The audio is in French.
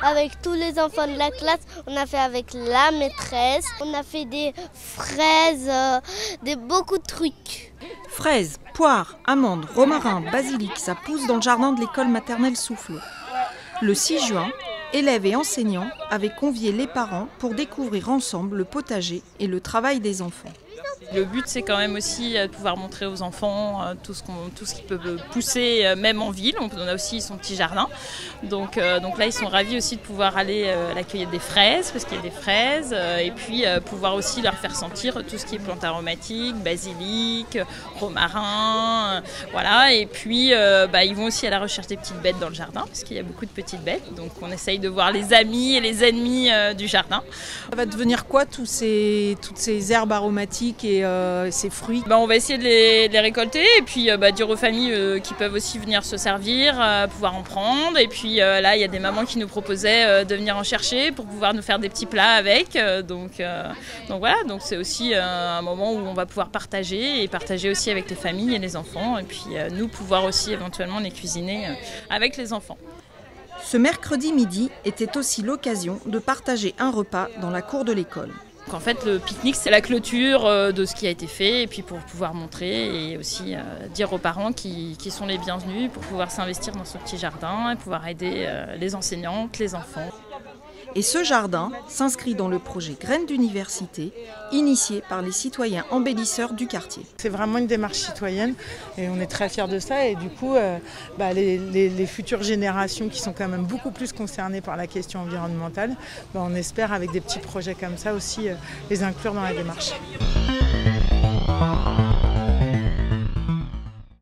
avec tous les enfants de la classe. On a fait avec la maîtresse. On a fait des fraises, beaucoup de trucs. Fraises, poires, amandes, romarin, basilic, ça pousse dans le jardin de l'école maternelle Soufflot. Le 6 juin, élèves et enseignants avaient convié les parents pour découvrir ensemble le potager et le travail des enfants. Le but, c'est quand même aussi de pouvoir montrer aux enfants tout ce qui peut pousser, même en ville. On a aussi son petit jardin. Donc là, ils sont ravis aussi de pouvoir aller à la cueillette des fraises, parce qu'il y a des fraises. Et puis pouvoir aussi leur faire sentir tout ce qui est plantes aromatiques, basilic, romarin. Voilà. Et puis, ils vont aussi à la recherche des petites bêtes dans le jardin, parce qu'il y a beaucoup de petites bêtes. Donc on essaye de voir les amis et les ennemis du jardin. Ça va devenir quoi, toutes ces herbes aromatiques et ces fruits? On va essayer de les récolter et puis dire aux familles qui peuvent aussi venir se servir, pouvoir en prendre. Et puis là, il y a des mamans qui nous proposaient de venir en chercher pour pouvoir nous faire des petits plats avec. Donc voilà, donc c'est aussi un moment où on va pouvoir partager aussi avec les familles et les enfants. Et puis nous pouvoir aussi éventuellement les cuisiner avec les enfants. Ce mercredi midi était aussi l'occasion de partager un repas dans la cour de l'école. En fait, le pique-nique, c'est la clôture de ce qui a été fait et puis pour pouvoir montrer et aussi dire aux parents qui sont les bienvenus pour pouvoir s'investir dans ce petit jardin et pouvoir aider les enseignantes, les enfants. Et ce jardin s'inscrit dans le projet Graines d'université, initié par les citoyens embellisseurs du quartier. C'est vraiment une démarche citoyenne et on est très fiers de ça. Et du coup, les futures générations qui sont quand même beaucoup plus concernées par la question environnementale, on espère avec des petits projets comme ça aussi les inclure dans la démarche.